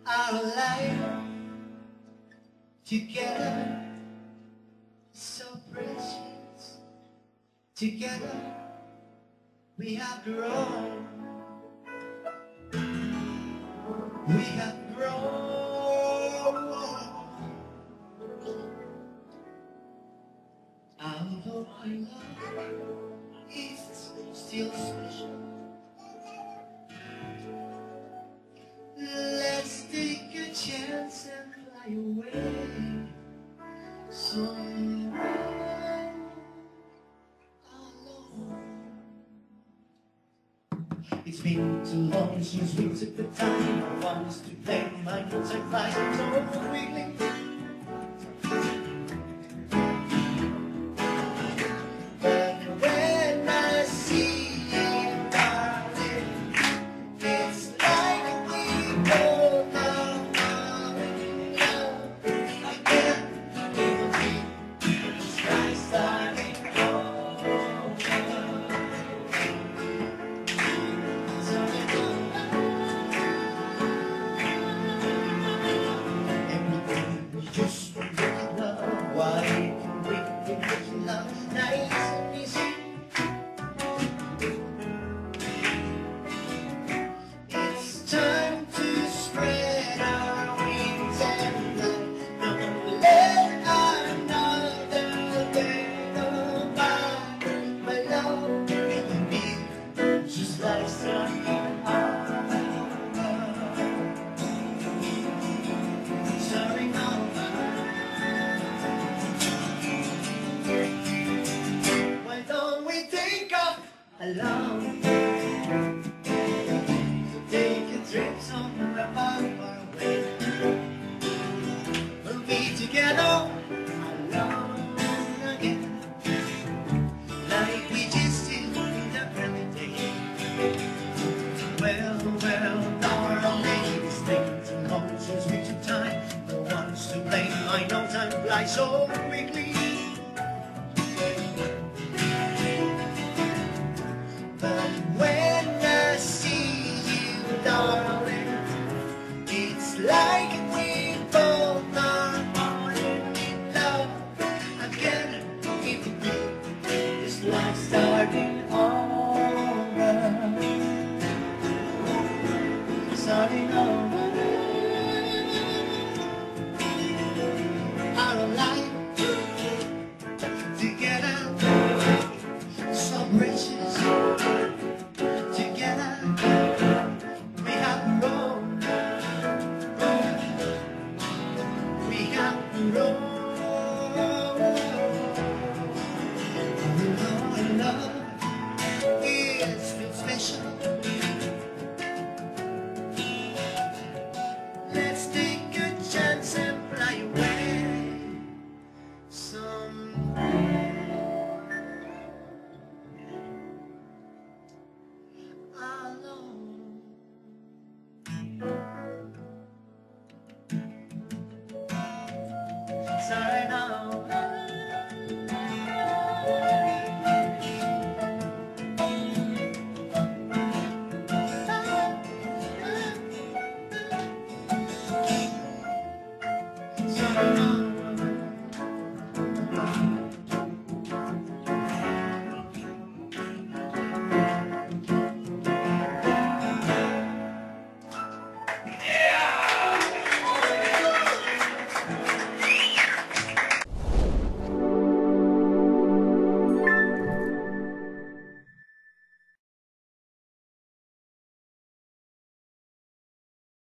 our life together, so precious. Together we have grown. We have grown. Although our love is still special, let's take a chance and fly away somewhere alone. It's been too long since we took the time. I want us to blame my notes and flies so quickly. Alone, take a trip somewhere far, far away. We'll be together alone again, like we just did in the early days. Well, darling, it's been too long since we took time. No one's to blame. I know time flies so quickly. Like we both are falling in love again. It would be just like starting over. Starting over.